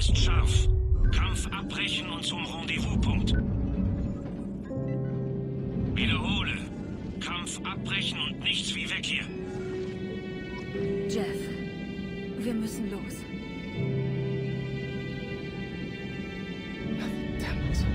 ist scharf. Kampf abbrechen und zum Rendezvouspunkt. Wiederhole. Kampf abbrechen und nichts wie weg hier. Jeff, wir müssen los. Verdammt.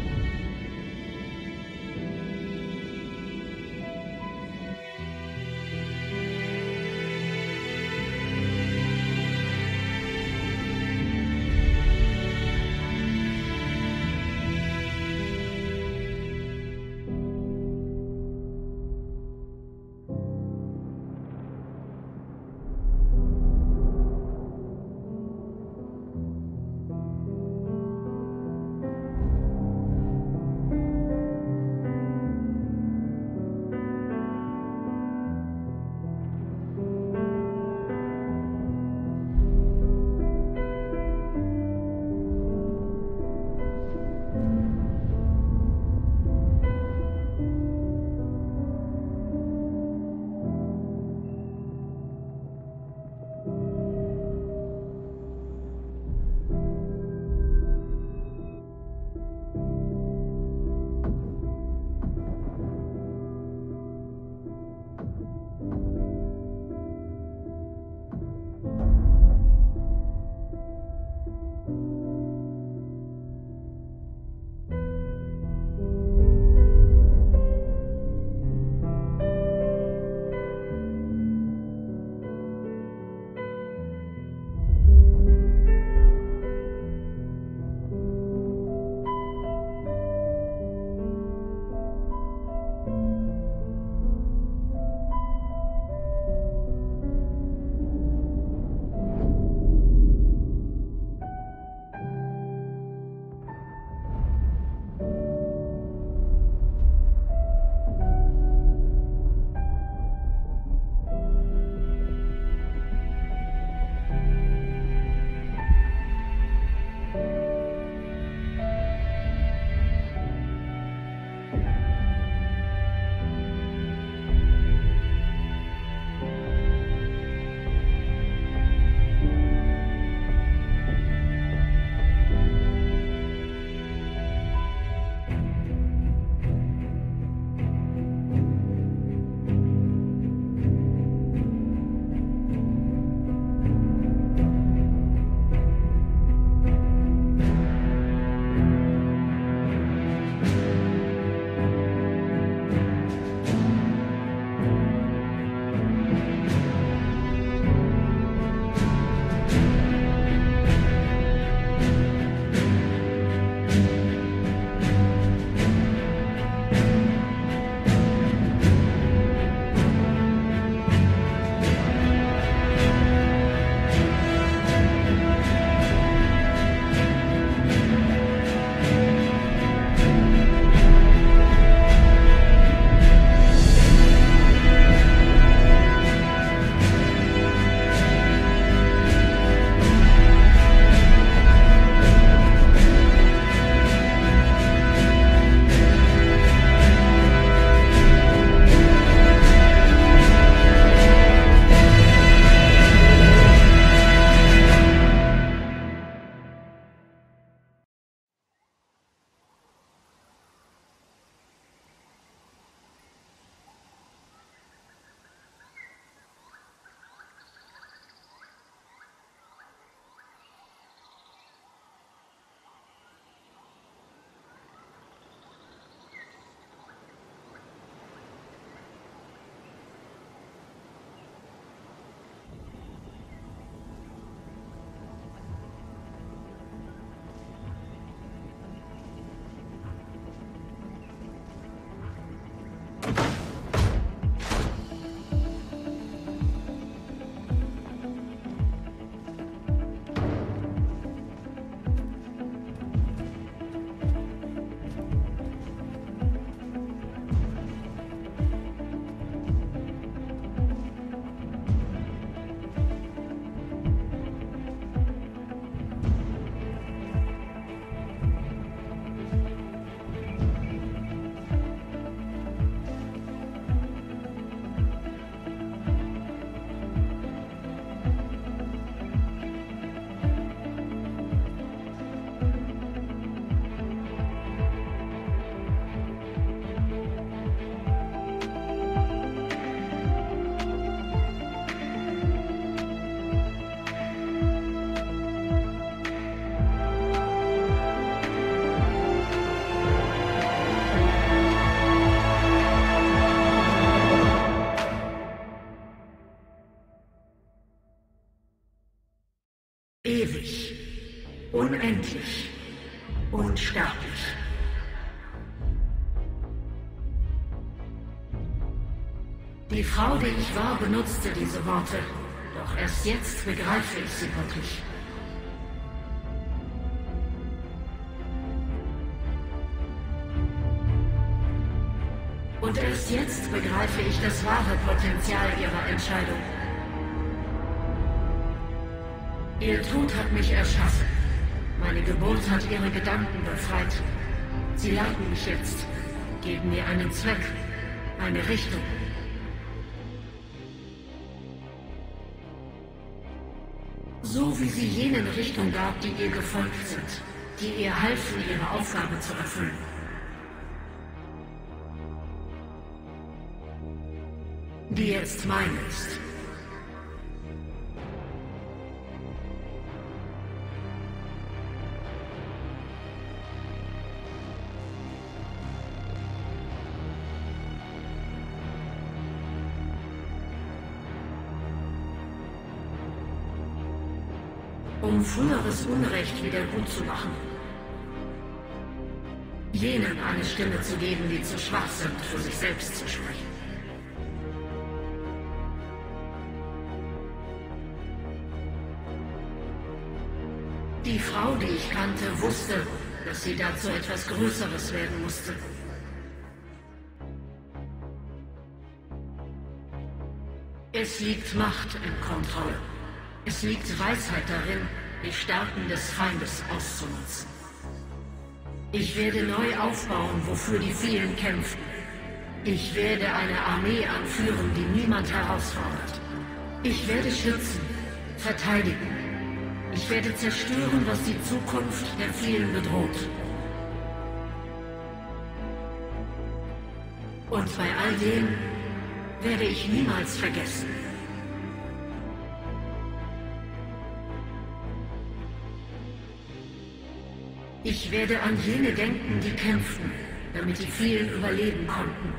ewig, unendlich, unsterblich. Die Frau, die ich war, benutzte diese Worte, doch erst jetzt begreife ich sie wirklich. Und erst jetzt begreife ich das wahre Potenzial ihrer Entscheidung. Ihr Tod hat mich erschaffen. Meine Geburt hat ihre Gedanken befreit. Sie leiten mich jetzt, geben mir einen Zweck, eine Richtung. So wie sie jenen Richtung gab, die ihr gefolgt sind, die ihr halfen, ihre Aufgabe zu erfüllen. Die jetzt meine ist. Um früheres Unrecht wieder gut zu machen. Jenen eine Stimme zu geben, die zu schwach sind, für sich selbst zu sprechen. Die Frau, die ich kannte, wusste, dass sie dazu etwas Größeres werden musste. Es liegt Macht in Kontrolle. Es liegt Weisheit darin, die Stärken des Feindes auszunutzen. Ich werde neu aufbauen, wofür die vielen kämpfen. Ich werde eine Armee anführen, die niemand herausfordert. Ich werde schützen, verteidigen. Ich werde zerstören, was die Zukunft der vielen bedroht. Und bei all dem werde ich niemals vergessen. Ich werde an jene denken, die kämpften, damit die vielen überleben konnten.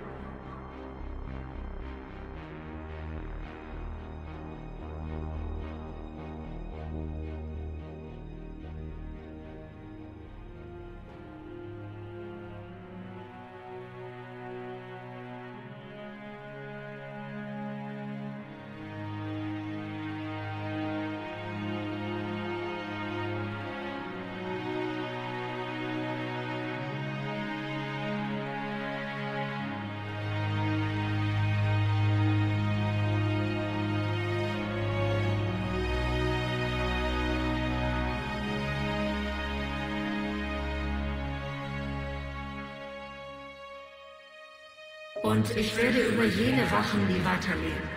Und ich werde über jene wachen, die weiterleben.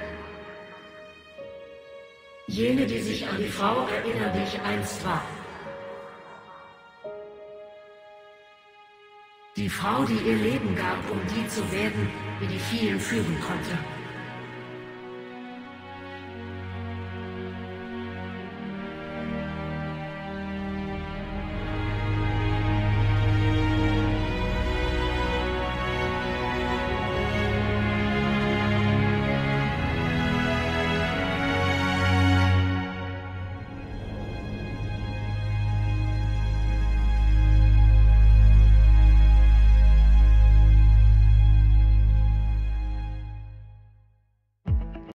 Jene, die sich an die Frau erinnern, die ich einst war. Die Frau, die ihr Leben gab, um die zu werden, die die vielen führen konnte.